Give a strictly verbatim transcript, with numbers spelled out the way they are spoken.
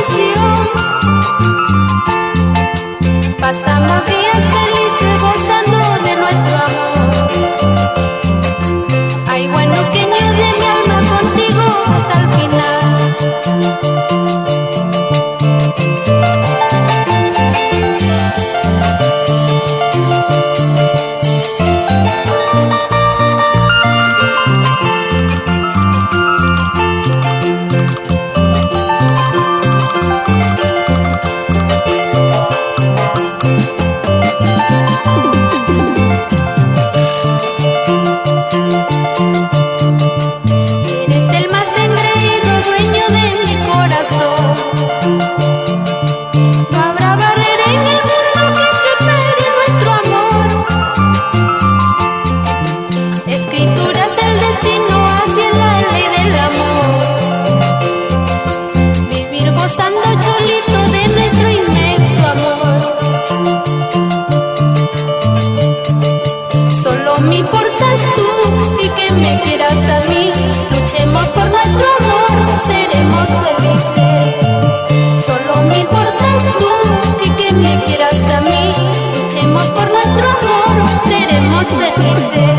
bendición. Pasamos días felices gozando de nuestro amor. Ay, bueno, pequeño de mi alma, contigo hasta el final. Escrituras del destino hacia la ley del amor. Vivir gozando cholito de nuestro inmenso amor. Solo me importas tú y que me quieras a mí. Luchemos por nuestro amor, seremos felices. Solo me importas tú y que me quieras a mí. Luchemos por nuestro amor, seremos felices.